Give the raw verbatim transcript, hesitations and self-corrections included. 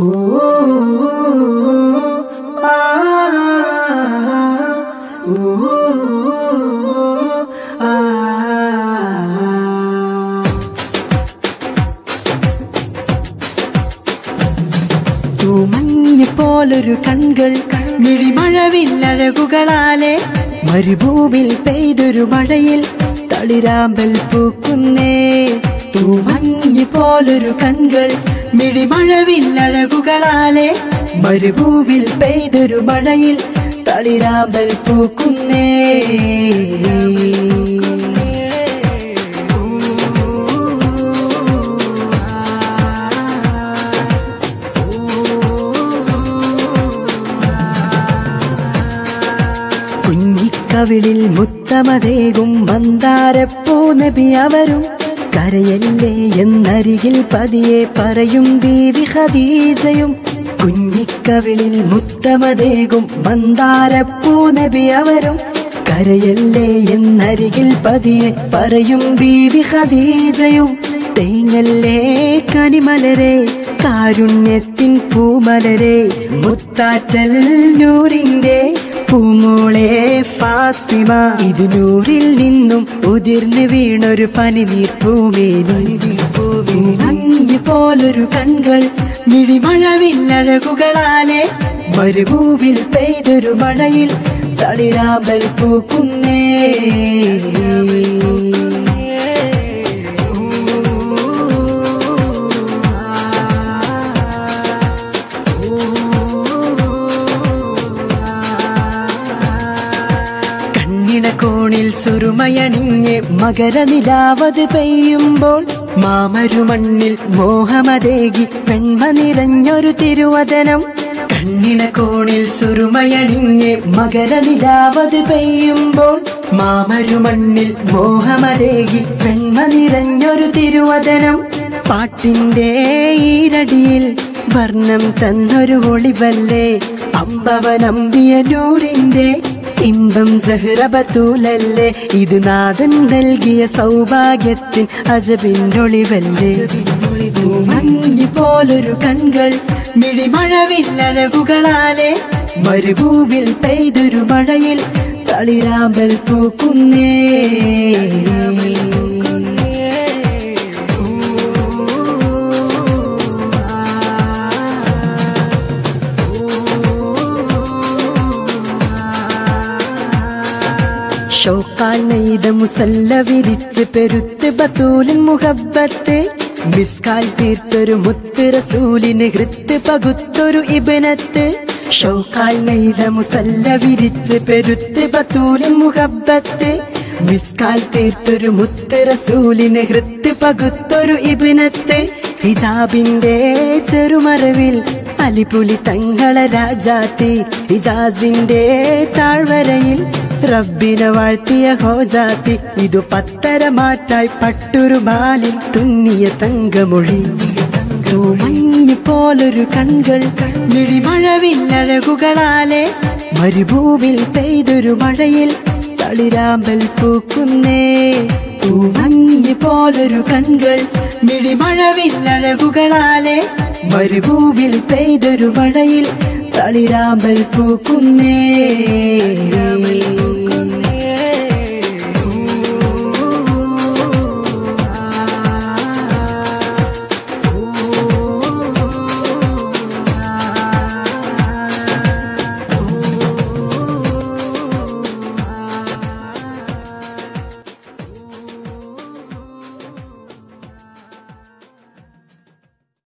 തൂമഞ്ഞ് പോലൊരു കൺകൾ മിഴിമഴവില്ലഴകുകളാലെ മരുഭൂമിൽ പെയ്തൊരു മഴയിൽ തളിരാമ്പൽ പൂക്കുന്നേ. തൂമഞ്ഞ് പോലൊരു കൺകൾ മിഴിമഴവില്ലഴകുകളാലെ മരുഭൂമിൽ പെയ്തൊരു മഴയിൽ തളിരാമ്പൽ പൂക്കുന്നേ. കുഞ്ഞിക്കവിളിൽ മുത്തമതേകും മന്ദാരപ്പൂ നബി അവരും കരയല്ലേ എന്നരികിൽ പതിയെ പറയും ബീവി ഖദീജയും. കുഞ്ഞിക്കവിളിൽ മുത്തമതേകും മന്ദാരപ്പൂ നബി അവരും കരയല്ലേ എന്നരികിൽ പതിയെ പറയും ബീവി ഖദീജയും. തേങ്ങല്ലേ കനിമലരെ കാരുണ്യത്തിൻ പൂമലരെ മുത്താറ്റൽ നൂറിന്റെ പൂമോളെ ഫാത്തിമ. ഇത് നൂറിൽ നിന്നും ഉതിർന്നു വീണൊരു പനിനീർ പൂമേനി. മഞ്ഞ് പോലൊരു കൺകൾ മിഴിമഴവില്ലഴകുകളാലെ മരുഭൂമിൽ പെയ്തൊരു മഴയിൽ തളിരാമ്പൽ പൂക്കുന്നേ. കോണിൽ സുറുമയണിഞ്ഞ് മകരനിലാവത് പെയ്യുമ്പോൾ മാമരുമണ്ണിൽ മോഹമതേകി പെൺമ നിറഞ്ഞൊരു തിരുവദനം. കണ്ണിന കോണിൽ സുറുമയണിഞ്ഞ് മകരനിലാവത് പെയ്യുമ്പോൾ മാമരുമണ്ണിൽ മോഹമതേകി പെൺമ നിറഞ്ഞൊരു തിരുവദനം. പാട്ടിന്റെ ഈരടിയിൽ വർണ്ണം തന്നൊരു ഒളിവല്ലേ അമ്പവനമ്പിയ നൂറിന്റെ ഇമ്പം സഹ്റബത്തൂലല്ലേ. ഇത് നാഥൻ നൽകിയ സൗഭാഗ്യത്തിൻ അജബിന്നൊളിവല്ലേ. മഞ്ഞ് പോലൊരു കൺകൾ മിഴിമഴവില്ലഴകുകളാലെ മരുഭൂമിൽ പെയ്തൊരു മഴയിൽ തളിരാമ്പൽ പൂക്കുന്നേ. ഷൗക്കാൽ നെയ്ത മുസല്ല വിരിച്ച് പെരുത്ത് ബത്തൂലിൻ മുഹബ്ബത്ത് മിസ്കാൽ തീർത്തൊരു മുത്ത് റസൂലിന് ഹൃത്ത് പകുത്തൊരു ഇബ്നത്ത്. ഷൗക്കാൽ നെയ്ത മുസല്ല വിരിച്ച് പെരുത്ത് ബത്തൂലിൻ മുഹബ്ബത്ത് മിസ്കാൽ തീർത്തൊരു മുത്ത് റസൂലിന് ഹൃത്ത് പകുത്തൊരു ഇബ്നത്ത്. ഹിജാബിന്റെ ചെറുമറവിൽ അലിപുലി തങ്ങളെ രാജാത്തി ഹിജാസിന്റെ താഴ്വരയിൽ റബ്ബിനെ വാഴ്ത്തിയ ഹോജാത്തി. ഇതു പത്തര മാറ്റായി പട്ടൊരു ബാലിൽ തുന്നിയ തങ്കമൊഴി. തൂമഞ്ഞ് പോലൊരു കൺകൾ മിഴിമഴവില്ലഴകുകളാലെ മരുഭൂമിൽ പെയ്തൊരു മഴയിൽ തളിരാമ്പൽ പൂക്കുന്നേ. തൂമഞ്ഞ് പോലൊരു കൺകൾ മിഴിമഴവില്ലഴകുകളാലെ മരുഭൂമിൽ പെയ്തൊരു മഴയിൽ തളിരാമ്പൽ പൂക്കുന്നേ.